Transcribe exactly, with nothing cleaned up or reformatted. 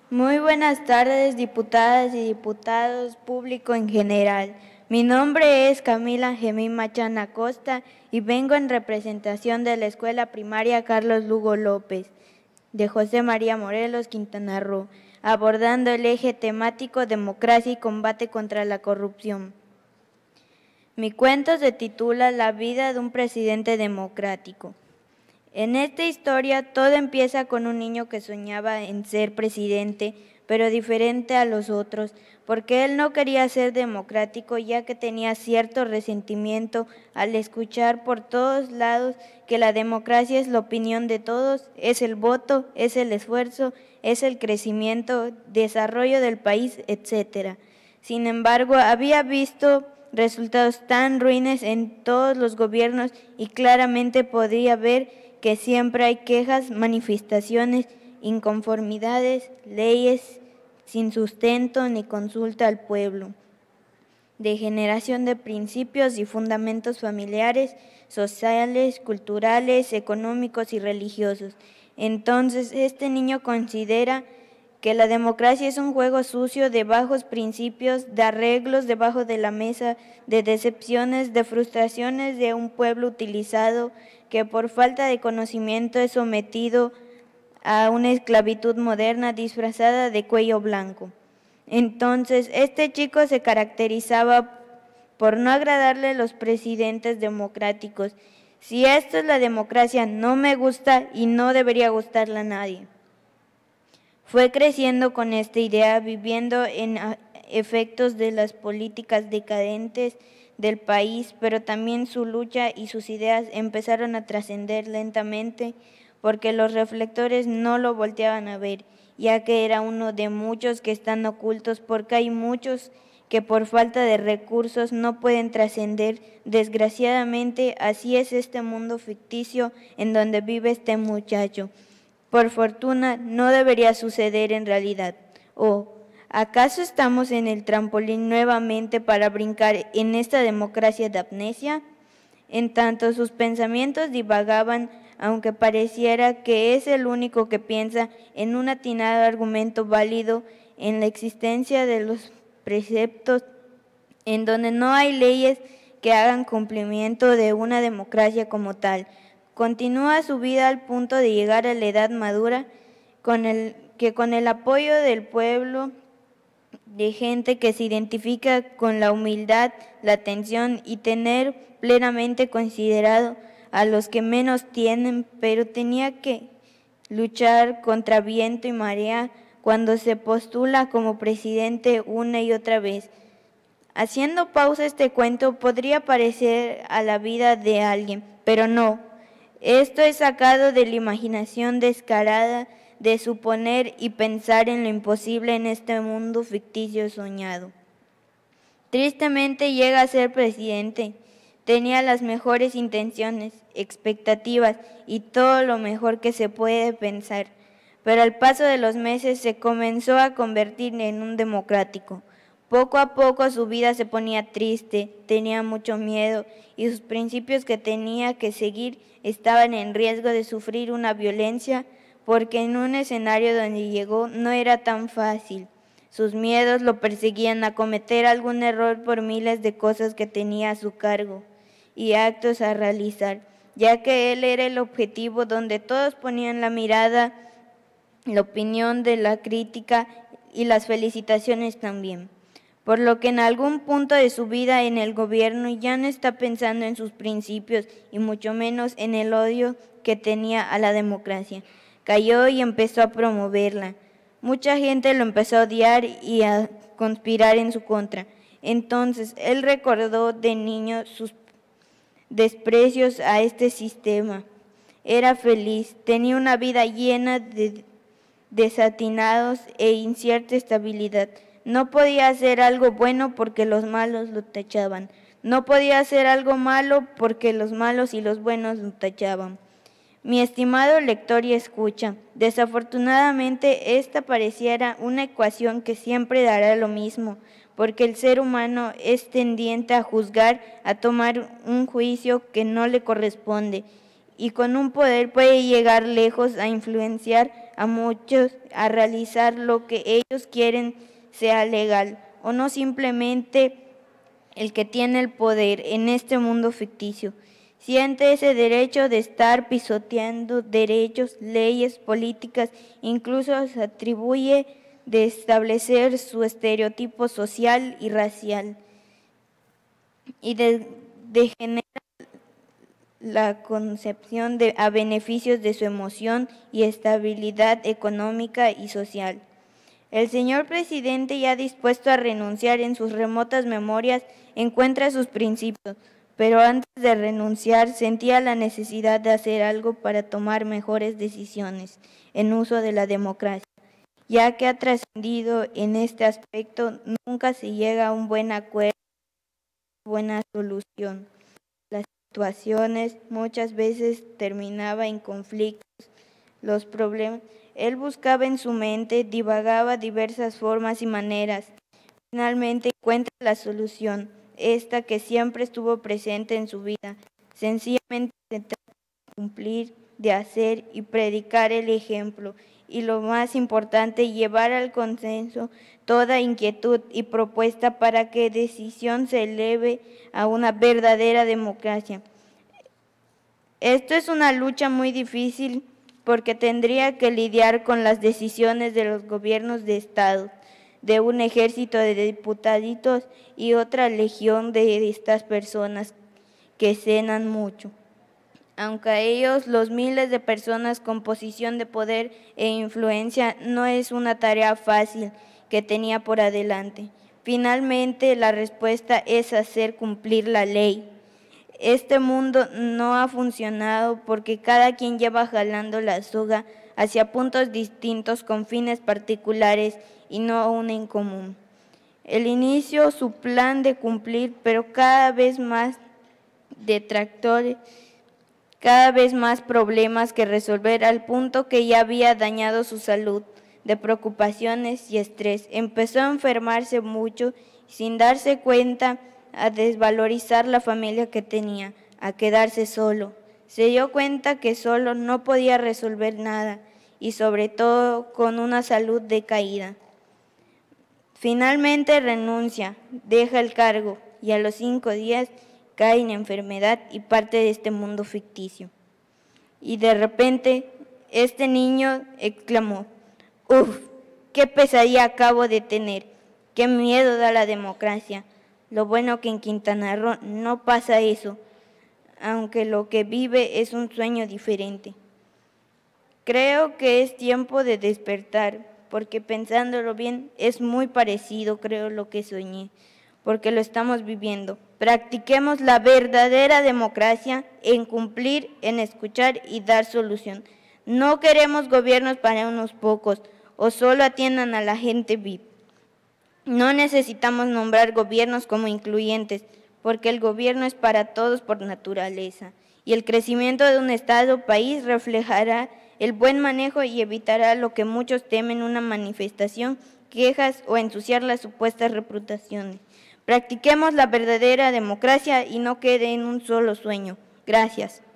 Muy buenas tardes, diputadas y diputados, público en general. Mi nombre es Camila Gemín Machán Acosta y vengo en representación de la Escuela Primaria Carlos Lugo López, de José María Morelos, Quintana Roo, abordando el eje temático Democracia y combate contra la corrupción. Mi cuento se titula La vida de un presidente democrático. En esta historia todo empieza con un niño que soñaba en ser presidente, pero diferente a los otros, porque él no quería ser democrático ya que tenía cierto resentimiento al escuchar por todos lados que la democracia es la opinión de todos, es el voto, es el esfuerzo, es el crecimiento, desarrollo del país, etcétera. Sin embargo, había visto resultados tan ruines en todos los gobiernos y claramente podía ver que siempre hay quejas, manifestaciones, inconformidades, leyes sin sustento ni consulta al pueblo, degeneración de principios y fundamentos familiares, sociales, culturales, económicos y religiosos. Entonces, este niño considera que la democracia es un juego sucio de bajos principios, de arreglos debajo de la mesa, de decepciones, de frustraciones de un pueblo utilizado que por falta de conocimiento es sometido a una esclavitud moderna disfrazada de cuello blanco. Entonces, este chico se caracterizaba por no agradarle a los presidentes democráticos. Si esto es la democracia, no me gusta y no debería gustarle a nadie. Fue creciendo con esta idea, viviendo en efectos de las políticas decadentes del país, pero también su lucha y sus ideas empezaron a trascender lentamente porque los reflectores no lo volteaban a ver, ya que era uno de muchos que están ocultos, porque hay muchos que por falta de recursos no pueden trascender. Desgraciadamente, así es este mundo ficticio en donde vive este muchacho. Por fortuna, no debería suceder en realidad. ¿O acaso estamos en el trampolín nuevamente para brincar en esta democracia de amnesia? En tanto sus pensamientos divagaban, aunque pareciera que es el único que piensa en un atinado argumento válido en la existencia de los preceptos en donde no hay leyes que hagan cumplimiento de una democracia como tal. Continúa su vida al punto de llegar a la edad madura, con el, que con el apoyo del pueblo, de gente que se identifica con la humildad, la atención y tener plenamente considerado a los que menos tienen, pero tenía que luchar contra viento y marea cuando se postula como presidente una y otra vez. Haciendo pausa este cuento podría parecer a la vida de alguien, pero no. Esto es sacado de la imaginación descarada de suponer y pensar en lo imposible en este mundo ficticio soñado. Tristemente llega a ser presidente. Tenía las mejores intenciones, expectativas y todo lo mejor que se puede pensar, pero al paso de los meses se comenzó a convertir en un democrático. Poco a poco su vida se ponía triste, tenía mucho miedo y sus principios que tenía que seguir estaban en riesgo de sufrir una violencia porque en un escenario donde llegó no era tan fácil. Sus miedos lo perseguían a cometer algún error por miles de cosas que tenía a su cargo y actos a realizar, ya que él era el objetivo donde todos ponían la mirada, la opinión de la crítica y las felicitaciones también. Por lo que en algún punto de su vida en el gobierno ya no está pensando en sus principios y mucho menos en el odio que tenía a la democracia. Cayó y empezó a promoverla. Mucha gente lo empezó a odiar y a conspirar en su contra. Entonces, él recordó de niño sus desprecios a este sistema. Era feliz, tenía una vida llena de desatinados e incierta estabilidad. No podía hacer algo bueno porque los malos lo tachaban. No podía hacer algo malo porque los malos y los buenos lo tachaban. Mi estimado lector y escucha, desafortunadamente esta pareciera una ecuación que siempre dará lo mismo, porque el ser humano es tendiente a juzgar, a tomar un juicio que no le corresponde y con un poder puede llegar lejos a influenciar a muchos a realizar lo que ellos quieren sea legal, o no simplemente el que tiene el poder en este mundo ficticio siente ese derecho de estar pisoteando derechos, leyes, políticas, incluso se atribuye de establecer su estereotipo social y racial y de, de generar la concepción de, a beneficios de su emoción y estabilidad económica y social. El señor presidente, ya dispuesto a renunciar en sus remotas memorias, encuentra sus principios, pero antes de renunciar sentía la necesidad de hacer algo para tomar mejores decisiones en uso de la democracia, ya que ha trascendido en este aspecto, nunca se llega a un buen acuerdo, buena solución. Las situaciones muchas veces terminaba en conflictos, los problemas. Él buscaba en su mente, divagaba diversas formas y maneras. Finalmente encuentra la solución, esta que siempre estuvo presente en su vida. Sencillamente se trata de cumplir, de hacer y predicar el ejemplo. Y lo más importante, llevar al consenso toda inquietud y propuesta para que decisión se eleve a una verdadera democracia. Esto es una lucha muy difícil porque tendría que lidiar con las decisiones de los gobiernos de Estado, de un ejército de diputaditos y otra legión de estas personas que cenan mucho. Aunque a ellos, los miles de personas con posición de poder e influencia, no es una tarea fácil que tenía por adelante. Finalmente, la respuesta es hacer cumplir la ley. Este mundo no ha funcionado porque cada quien lleva jalando la soga hacia puntos distintos con fines particulares y no una en común. El inicio, su plan de cumplir, pero cada vez más detractores, cada vez más problemas que resolver al punto que ya había dañado su salud de preocupaciones y estrés. Empezó a enfermarse mucho sin darse cuenta, a desvalorizar la familia que tenía, a quedarse solo. Se dio cuenta que solo no podía resolver nada y sobre todo con una salud decaída. Finalmente renuncia, deja el cargo y a los cinco días cae en enfermedad y parte de este mundo ficticio. Y de repente este niño exclamó: ¡Uf! ¡Qué pesadilla acabo de tener! ¡Qué miedo da la democracia! Lo bueno que en Quintana Roo no pasa eso, aunque lo que vive es un sueño diferente. Creo que es tiempo de despertar, porque pensándolo bien es muy parecido, creo, lo que soñé, porque lo estamos viviendo. Practiquemos la verdadera democracia en cumplir, en escuchar y dar solución. No queremos gobiernos para unos pocos o solo atiendan a la gente V I P. No necesitamos nombrar gobiernos como incluyentes, porque el gobierno es para todos por naturaleza, y el crecimiento de un Estado o país reflejará el buen manejo y evitará lo que muchos temen, una manifestación, quejas o ensuciar las supuestas reputaciones. Practiquemos la verdadera democracia y no quede en un solo sueño. Gracias.